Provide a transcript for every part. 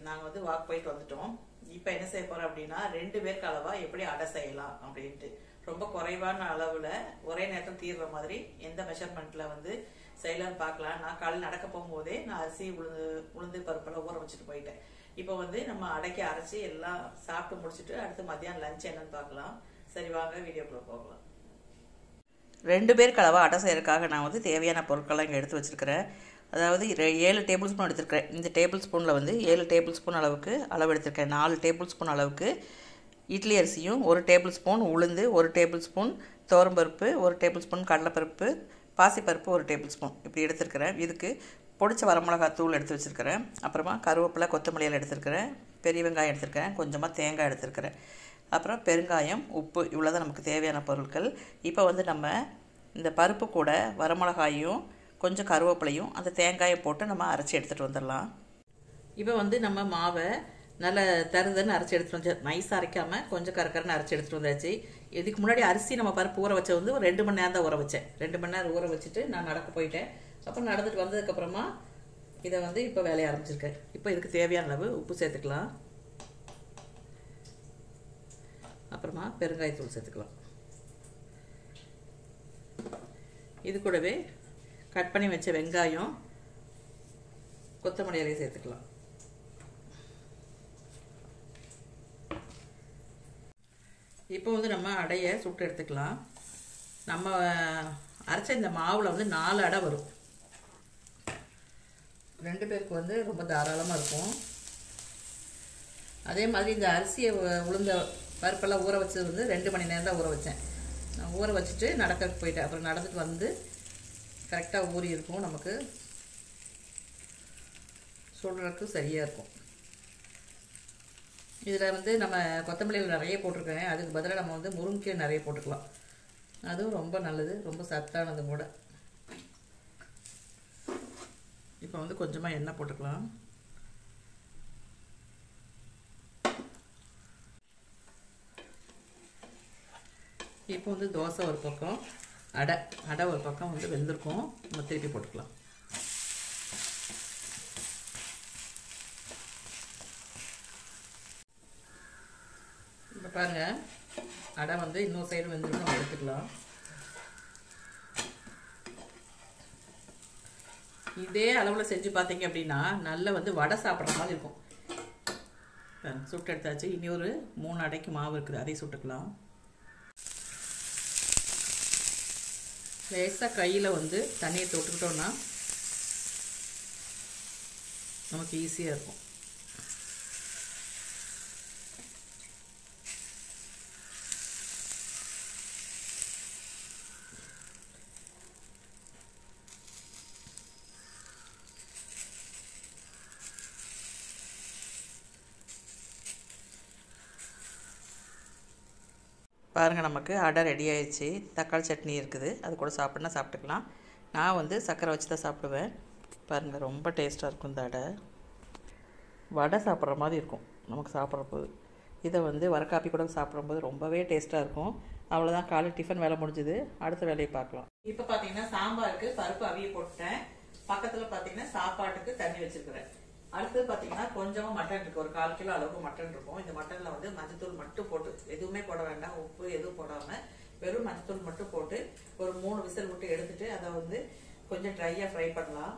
நாங்கள் வந்து வாக் போயிட்டு வந்துட்டோம். இப்போ என்ன செய்ய போகிறோம் அப்படின்னா 2 பேருக்கு அளவாக எப்படி அடை செய்யலாம் அப்படின்ட்டு ரொம்ப குறைவான அளவில் ஒரே நேரத்தில் தீர்ற மாதிரி எந்த மெஷர்மெண்ட்டில் வந்து செய்யலான்னு பார்க்கலாம். நான் காலையில் நடக்க போகும்போதே நான் அரிசி உளுந்து பருப்பெல்லாம் ஊற வச்சுட்டு போயிட்டேன். இப்போ வந்து நம்ம அடைக்கி அரைச்சி எல்லாம் சாப்பிட்டு முடிச்சுட்டு அடுத்து மத்தியானம் லஞ்ச் என்னன்னு பார்க்கலாம். சரி வாங்க வீடியோக்குள்ளே போகலாம். 2 பேருக்கு அளவாக அடை செய்யறதுக்காக நான் வந்து தேவையான பொருட்கள்லாம் இங்கே எடுத்து வச்சுருக்கிறேன். அதாவது 7 டேபிள் ஸ்பூன் எடுத்துருக்கிறேன். இந்த டேபிள் ஸ்பூனில் வந்து 7 டேபிள் ஸ்பூன் அளவுக்கு அளவு எடுத்திருக்கேன். 4 டேபிள் ஸ்பூன் அளவுக்கு இட்லி அரிசியும், 1 டேபிள் ஸ்பூன் உளுந்து, 1 டேபிள் ஸ்பூன் துவரம்பருப்பு, 1 டேபிள் ஸ்பூன் கடலைப்பருப்பு, பாசிப்பருப்பு 1 டேபிள் ஸ்பூன் இப்படி எடுத்துருக்கிறேன். இதுக்கு பொடிச்ச வரமிளகாய் தூள் எடுத்து வச்சுருக்கிறேன். அப்புறமா கருவேப்பிலை, கொத்தமல்லியில் எடுத்துருக்கிறேன். பெரிய வெங்காயம் எடுத்துருக்கிறேன். கொஞ்சமாக தேங்காய் எடுத்துருக்கிறேன். அப்புறம் பெருங்காயம், உப்பு, இவ்வளோ தான் நமக்கு தேவையான பொருட்கள். இப்போ வந்து நம்ம இந்த பருப்பு கூட வரமிளகாயும் கொஞ்சம் கருவேப்பிலையும் அந்த தேங்காயை போட்டு நம்ம அரைச்சி எடுத்துகிட்டு வந்துடலாம். இப்போ வந்து நம்ம மாவை நல்லா தருதுன்னு அரைச்சி எடுத்துகிட்டு வந்து நைஸாக அரைக்காமல் கொஞ்சம் கரக்கரன்னு அரைச்சி எடுத்துகிட்டு வந்தாச்சு. இதுக்கு முன்னாடி அரிசி நம்ம பருப்பு ஊற வச்ச வந்து ஒரு 2 மணி நேரம் தான் ஊற வச்சேன். 2 மணி நேரம் ஊற வச்சுட்டு நான் நடக்க போயிட்டேன். அப்புறம் நடந்துட்டு வந்ததுக்கப்புறமா இதை வந்து இப்போ வேலையை ஆரம்பிச்சிருக்கேன். இப்போ இதுக்கு தேவையான அளவு உப்பு சேர்த்துக்கலாம். அப்புறமா பெருங்காயத்தூள் சேர்த்துக்கலாம். இது கூடவே கட் பண்ணி வச்ச வெங்காயம், கொத்தமல்லி இலையை சேர்த்துக்கலாம். இப்போ வந்து நம்ம அடையை சுட்டு எடுத்துக்கலாம். நம்ம அரைச்ச இந்த மாவில் வந்து 4 அடை வரும். 2 பேருக்கு வந்து ரொம்ப தாராளமாக இருக்கும். அதே மாதிரி இந்த அரிசியை உளுந்த பருப்பெல்லாம் ஊற வச்சது வந்து 2 மணி நேரம் தான் ஊற வச்சேன். நான் ஊற வச்சுட்டு நடக்க போயிட்டேன். அப்புறம் நடந்துட்டு வந்து கரெக்டாக ஊறி இருக்கும். நமக்கு சுடுறதுக்கு சரியாக இருக்கும். இதில் வந்து நம்ம கொத்தமல்லியில் நிறைய போட்டிருக்கேன். அதுக்கு பதிலாக நம்ம வந்து முருங்கைக்கீரை நிறைய போட்டுக்கலாம். அதுவும் ரொம்ப நல்லது, ரொம்ப சத்தானது கூட. இப்போ வந்து கொஞ்சமாக எண்ணெய் போட்டுக்கலாம். இப்போ வந்து தோசை ஒரு பக்கம், அடை ஒரு பக்கம் வந்து வெந்திருக்கும். நம்ம திருப்பி போட்டுக்கலாம். இப்போ பாருங்கள், அடை வந்து இன்னொரு சைடு வெந்திருக்கும். நம்ம எடுத்துக்கலாம். இதே அளவில் செஞ்சு பார்த்தீங்க அப்படின்னா நல்லா வந்து வடை சாப்பிட்ற மாதிரி இருக்கும். சுட்டு எடுத்தாச்சு. இனி ஒரு 3 அடைக்கு மாவு இருக்குது, அதையும் சுட்டுக்கலாம். லேசாக கையில் வந்து தண்ணியை தொட்டுக்கிட்டோன்னா நமக்கு ஈஸியாக இருக்கும். பாருங்கள், நமக்கு அடை ரெடி ஆயிடுச்சு. தக்காளி சட்னி இருக்குது, அது கூட சாப்பிட்னா சாப்பிட்டுக்கலாம். நான் வந்து சர்க்கரை வச்சு தான் சாப்பிடுவேன். பாருங்கள், ரொம்ப டேஸ்ட்டாக இருக்கும். இந்த அடை வடை சாப்பிட்ற மாதிரி இருக்கும் நமக்கு சாப்பிட்றப்போது. இதை வந்து வரக்காப்பி கூட சாப்பிடும்போது ரொம்பவே டேஸ்ட்டாக இருக்கும். அவ்வளோதான், காலையில் டிஃபன் வேலை முடிஞ்சுது. அடுத்த வேலையை பார்க்கலாம். இப்போ பார்த்தீங்கன்னா சாம்பாருக்கு பருப்பு அவிய போட்டேன். பக்கத்தில் பார்த்தீங்கன்னா சாப்பாட்டுக்கு தண்ணி வச்சுருக்கிறேன். அடுத்தது பார்த்தீங்கன்னா கொஞ்சமாக மட்டன் இருக்குது. ஒரு 1/4 கிலோ அளவுக்கு மட்டன் இருக்கும். இந்த மட்டனில் வந்து மஞ்சத்தூள் மட்டும் போட்டு, எதுவுமே போட வேண்டாம், உப்பு எதுவும் போடாமல் வெறும் மஞ்சத்தூள் மட்டும் போட்டு ஒரு 3 விசில் விட்டு எடுத்துட்டு அதை வந்து கொஞ்சம் ட்ரையாக ஃப்ரை பண்ணலாம்.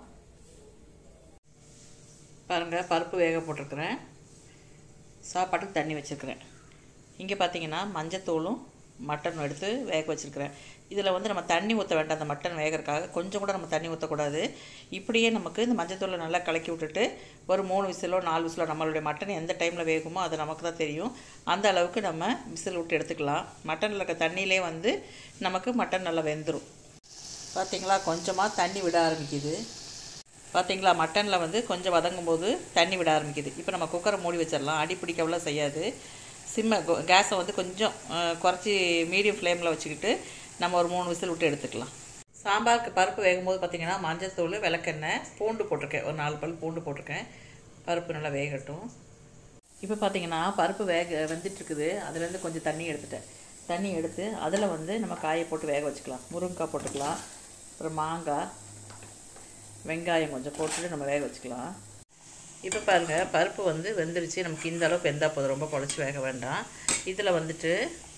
பாருங்கள், பருப்பு வேக போட்டிருக்கிறேன். சாப்பாட்டுக்கு தண்ணி வச்சுருக்கிறேன். இங்கே பார்த்தீங்கன்னா மஞ்சத்தூளும் மட்டன் எடுத்து வேக வச்சுருக்கிறேன். இதில் வந்து நம்ம தண்ணி ஊற்ற வேண்டாம். அந்த மட்டன் வேகிறதுக்காக கொஞ்சம் கூட நம்ம தண்ணி ஊற்றக்கூடாது. இப்படியே நமக்கு இந்த மஞ்சத்தூளை நல்லா கலக்கி விட்டுட்டு ஒரு 3 விசிலோ 4 விசிலோ, நம்மளுடைய மட்டன் எந்த டைமில் வேகுமோ அது நமக்கு தான் தெரியும். அந்த அளவுக்கு நம்ம விசில் விட்டு எடுத்துக்கலாம். மட்டனில் இருக்க தண்ணியிலே வந்து நமக்கு மட்டன் நல்லா வெந்துடும். பார்த்திங்களா, கொஞ்சமாக தண்ணி விட ஆரம்பிக்குது. பார்த்திங்களா, மட்டனில் வந்து கொஞ்சம் வதங்கும் போது தண்ணி விட ஆரம்பிக்குது. இப்போ நம்ம குக்கரை மூடி வச்சிடலாம். அடி பிடிக்கவெல்லாம் செய்யாது. கேஸை வந்து கொஞ்சம் குறைச்சி மீடியம் ஃப்ளேமில் வச்சுக்கிட்டு நம்ம ஒரு 3 விசில் விட்டு எடுத்துக்கலாம். சாம்பாருக்கு பருப்பு வேகும்போது பார்த்திங்கன்னா மஞ்சத்தூள், விளக்கெண்ணெய், பூண்டு போட்டிருக்கேன். ஒரு 4 பல் பூண்டு போட்டிருக்கேன். பருப்பு நல்லா வேகட்டும். இப்போ பார்த்திங்கன்னா பருப்பு வெந்துட்டுருக்குது. அதுலேருந்து கொஞ்சம் தண்ணி எடுத்துட்டேன். தண்ணி எடுத்து அதில் வந்து நம்ம காயை போட்டு வேக வச்சுக்கலாம். முருங்கைக்காய் போட்டுக்கலாம். அப்புறம் மாங்காய், வெங்காயம் கொஞ்சம் போட்டுட்டு நம்ம வேக வச்சுக்கலாம். இப்போ பாருங்கள் பருப்பு வந்து வெந்துருச்சு. நமக்கு இந்த அளவுக்கு வெந்தால் போதும், ரொம்ப குழச்சி வேக வேண்டாம். இதில் வந்துட்டு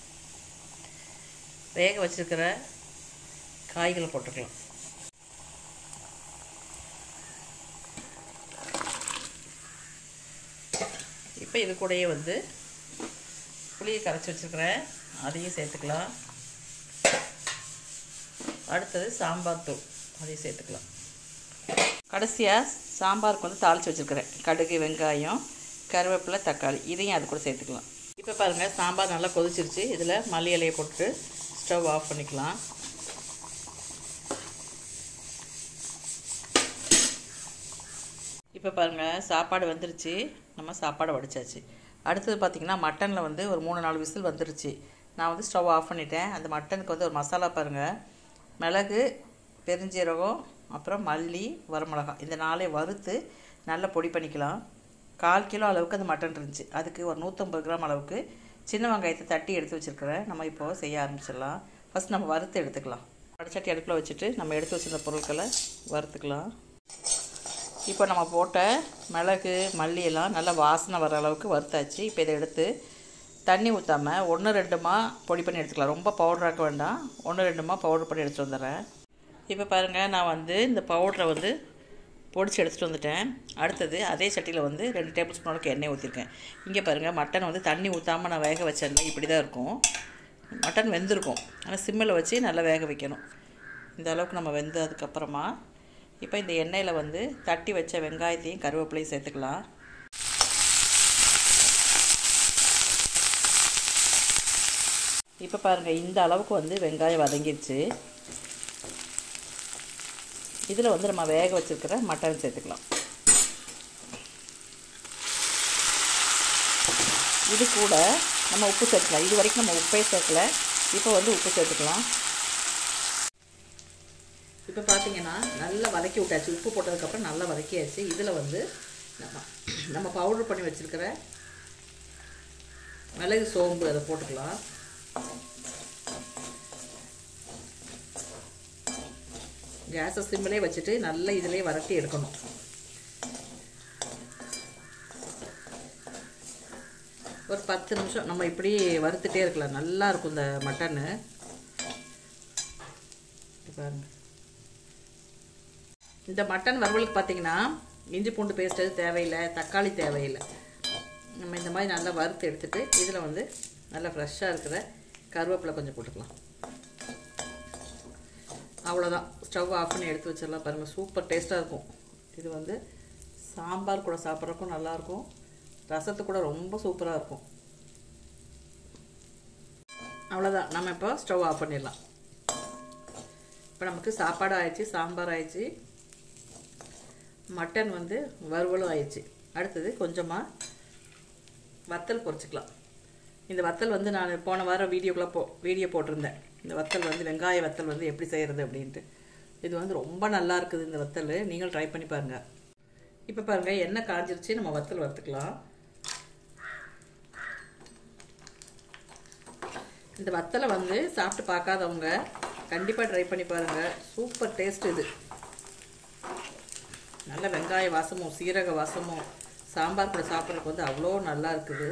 வேக வச்சுருக்கிற காய்களை போட்டுக்கலாம். இப்போ இது கூடயே வந்து புளியை கரைச்சி வச்சுருக்கிறேன், அதையும் சேர்த்துக்கலாம். அடுத்தது சாம்பார் தூள், அதையும் சேர்த்துக்கலாம். கடைசியாக சாம்பாருக்கு வந்து தாளித்து வச்சுருக்கிறேன். கடுகு, வெங்காயம், கருவேப்பிலை, தக்காளி, இதையும் அது கூட சேர்த்துக்கலாம். இப்போ பாருங்கள் சாம்பார் நல்லா கொதிச்சிருச்சு. இதில் மல்லி இலையை போட்டு ஸ்டவ் ஆஃப் பண்ணிக்கலாம். இப்போ பாருங்கள் சாப்பாடு வந்துருச்சு. நம்ம சாப்பாடை வடித்தாச்சு. அடுத்தது பார்த்திங்கன்னா மட்டனில் வந்து ஒரு 3-4 விசில் வந்துருச்சு. நான் வந்து ஸ்டவ் ஆஃப் பண்ணிட்டேன். அந்த மட்டனுக்கு வந்து ஒரு மசாலா பாருங்கள், மிளகு, பெருஞ்சீரகம், அப்புறம் மல்லி, வரமிளகாய், இந்த 4 வறுத்து நல்லா பொடி பண்ணிக்கலாம். 1/4 கிலோ அளவுக்கு அந்த மட்டன் இருந்துச்சு. அதுக்கு ஒரு 150 கிராம் அளவுக்கு சின்ன வெங்காயத்தை தட்டி எடுத்து வச்சுருக்கிறேன். நம்ம இப்போது செய்ய ஆரம்பிச்சிடலாம். ஃபஸ்ட் நம்ம வறுத்து எடுத்துக்கலாம். வடச்சட்டி அடுப்பில் வச்சுட்டு நம்ம எடுத்து வச்சுருந்த பொருட்களை வறுத்துக்கலாம். இப்போ நம்ம போட்ட மிளகு, மல்லி எல்லாம் நல்லா வாசனை வர அளவுக்கு வறுத்தாச்சு. இப்போ இதை எடுத்து தண்ணி ஊற்றாமல் 1-2 பொடி பண்ணி எடுத்துக்கலாம். ரொம்ப பவுடராக்க வேண்டாம், 1-2 பவுடர் பண்ணி எடுத்துகிட்டு வந்துடுறேன். இப்போ பாருங்கள் நான் வந்து இந்த பவுடரை வந்து பொடிச்சு எடுத்துகிட்டு வந்துட்டேன். அடுத்தது அதே சட்டியில் வந்து 2 டேபிள் ஸ்பூன் அளவுக்கு எண்ணெய் ஊற்றிருக்கேன். இங்கே பாருங்கள் மட்டன் வந்து தண்ணி ஊற்றாமல் நான் வேக வச்சேன். இப்படி தான் இருக்கும், மட்டன் வெந்திருக்கும். ஆனால் சிம்மில் வச்சு நல்லா வேக வைக்கணும். இந்த அளவுக்கு நம்ம வெந்ததுக்கப்புறமா இப்போ இந்த எண்ணெயில் வந்து தட்டி வச்ச வெங்காயத்தையும் கருவேப்பிலையும் சேர்த்துக்கலாம். இப்போ பாருங்கள் இந்த அளவுக்கு வந்து வெங்காயம் வதங்கிடுச்சு. இதில் வந்து நம்ம வேக வச்சுருக்கிற மட்டன் சேர்த்துக்கலாம். இது கூட நம்ம உப்பு சேர்த்துக்கலாம். இது வரைக்கும் நம்ம உப்பே சேர்க்கல, இப்போ வந்து உப்பு சேர்த்துக்கலாம். இப்போ பார்த்தீங்கன்னா நல்லா வதக்கி விட்டாச்சு. உப்பு போட்டதுக்கப்புறம் நல்லா வதக்கியாச்சு. இதில் வந்து நம்ம பவுடர் பண்ணி வச்சுருக்கிற மிளகு, சோம்பு அதை போட்டுக்கலாம். கேஸை சிம்மிலே வச்சுட்டு நல்லா இதிலே வதக்கி எடுக்கணும். ஒரு 10 நிமிஷம் நம்ம இப்படி வறுத்துட்டே இருக்கலாம். நல்லா இருக்கும் இந்த மட்டனு. பாருங்க, இந்த மட்டன் வறுவலுக்கு பார்த்தீங்கன்னா இஞ்சி பூண்டு பேஸ்ட் தேவையில்லை, தக்காளி தேவையில்லை. நம்ம இந்த மாதிரி நல்லா வறுத்து எடுத்துகிட்டு இதில் வந்து நல்லா ஃப்ரெஷ்ஷாக இருக்கிற கருவேப்பிலை கொஞ்சம் போட்டுக்கலாம். அவ்வளோதான், ஸ்டவ் ஆஃப் பண்ணி எடுத்து வச்சிடலாம். பாருங்கள் சூப்பர் டேஸ்ட்டாக இருக்கும். இது வந்து சாம்பார் கூட சாப்பிட்றதுக்கும் நல்லாயிருக்கும், ரசத்து கூட ரொம்ப சூப்பராக இருக்கும். அவ்வளோதான், நம்ம இப்போ ஸ்டவ் ஆஃப் பண்ணிடலாம். இப்போ நமக்கு சாப்பாடு ஆயிடுச்சு, சாம்பார் ஆயிடுச்சு, மட்டன் வந்து வறுவலும் ஆயிடுச்சு. அடுத்தது கொஞ்சமாக வத்தல் பொரிச்சிக்கலாம். இந்த வத்தல் வந்து நான் போன வாரம் வீடியோ போட்டிருந்தேன். இந்த வத்தல் வந்து வெங்காய வத்தல் வந்து எப்படி செய்கிறது அப்படின்ட்டு. இது வந்து ரொம்ப நல்லா இருக்குது இந்த வத்தல், நீங்களும் ட்ரை பண்ணி பாருங்கள். இப்போ பாருங்கள் எண்ணெய் காஞ்சிருச்சு, நம்ம வத்தல் வறுத்துக்கலாம். இந்த வத்தலை வந்து சாப்பிட்டு பார்க்காதவங்க கண்டிப்பாக ட்ரை பண்ணி பாருங்கள். சூப்பர் டேஸ்ட் இது. நல்ல வெங்காய வாசமும் சீரக வாசமும் சாம்பார் கூட சாப்பிட்றதுக்கு வந்து அவ்வளோ நல்லா இருக்குது.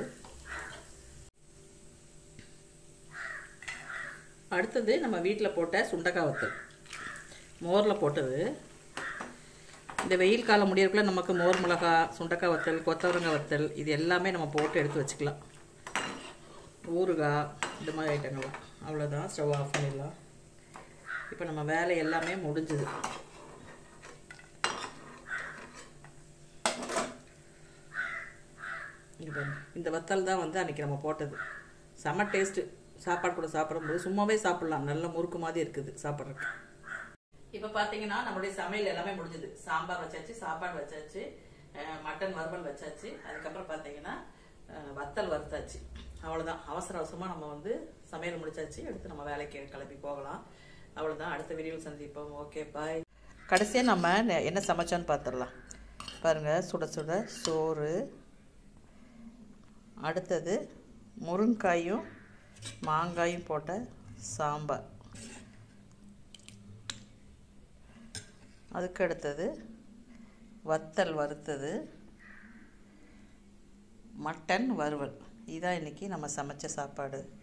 அடுத்தது நம்ம வீட்டில் போட்ட சுண்டக்காய் வத்தல், மோரில் போட்டது. இந்த வெயில் காலம் முடியறதுக்குள்ள நமக்கு மோர் மிளகா, சுண்டக்காய் வத்தல், கொத்தவரங்காய் வத்தல் இது எல்லாமே நம்ம போட்டு எடுத்து வச்சுக்கலாம். ஊறுகாய் இந்த மாதிரி ஐட்டங்கள்லாம். அவ்வளோதான், ஸ்டவ் ஆஃப் பண்ணிடலாம். இப்போ நம்ம வேலை எல்லாமே முடிஞ்சுது. இந்த வத்தல் தான் வந்து அன்றைக்கி நம்ம போட்டது. செம்ம டேஸ்ட்டு. சாப்பாடு கூட சாப்பிடும்போது சும்மாவே சாப்பிட்லாம், நல்ல முறுக்கு மாதிரி இருக்குது சாப்பிட்றதுக்கு. இப்போ பார்த்தீங்கன்னா நம்மளுடைய சமையல் எல்லாமே முடிஞ்சுது. சாம்பார் வச்சாச்சு, சாப்பாடு வச்சாச்சு, மட்டன் வறுவல் வச்சாச்சு, அதுக்கப்புறம் பார்த்தீங்கன்னா வத்தல் வறுத்தாச்சு. அவ்வளோதான், அவசர அவசரமாக நம்ம வந்து சமையல் முடிச்சாச்சு. அடுத்து நம்ம வேலைக்கு கிளம்பி போகலாம். அவ்வளோதான், அடுத்த வீடியோவில் சந்திப்போம். Okay, bye. கடைசியாக நம்ம என்ன சமைச்சோன்னு பார்த்துடலாம். பாருங்கள், சுட சுட சோறு, அடுத்தது முருங்காயும் மாங்காயும் போட்ட சாம்பார், அதுக்கு அடுத்தது வத்தல் வறுத்தது, மட்டன் வறுவல். இதான் இன்றைக்கி நம்ம சமைச்ச சாப்பாடு.